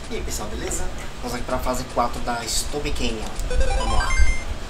E aí pessoal, beleza? Vamos aqui para a fase 4 da Stone Canyon. Vamos lá.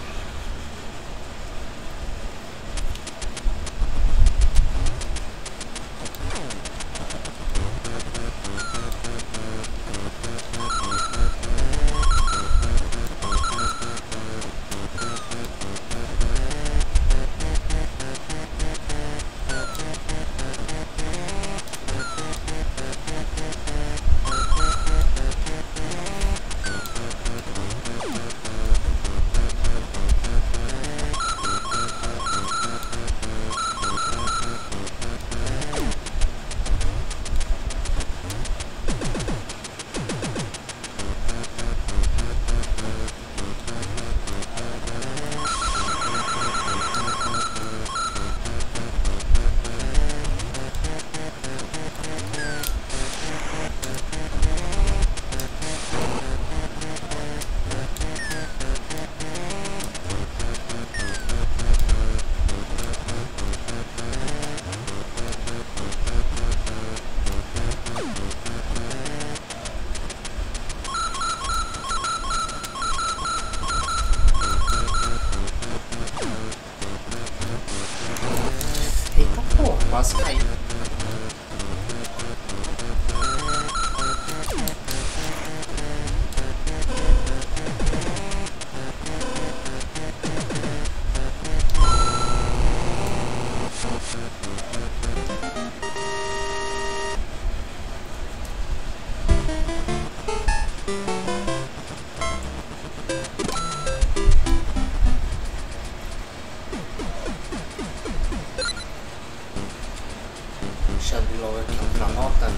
Eita porra, quase caiu. Deixa eu abrir logo aqui outra nota.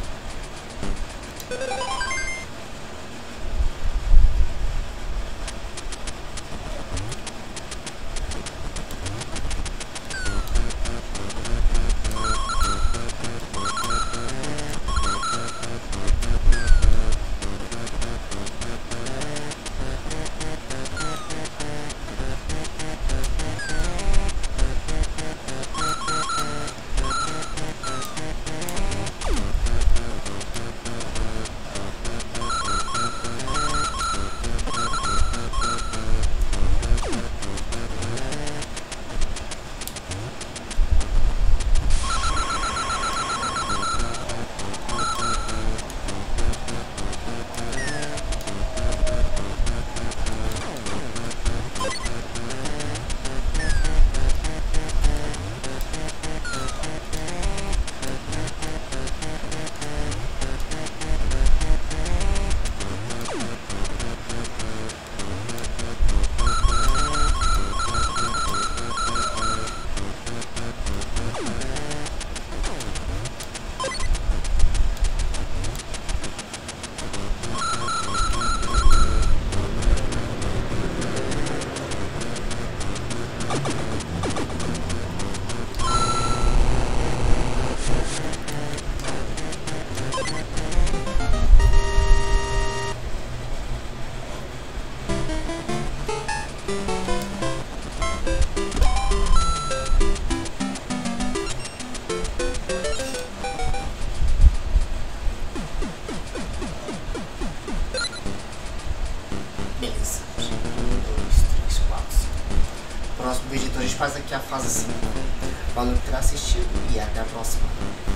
Beleza. 1, 2, 3, 4, 5. Próximo vídeo então a gente faz aqui a fase 5. Valeu por ter assistido e até a próxima.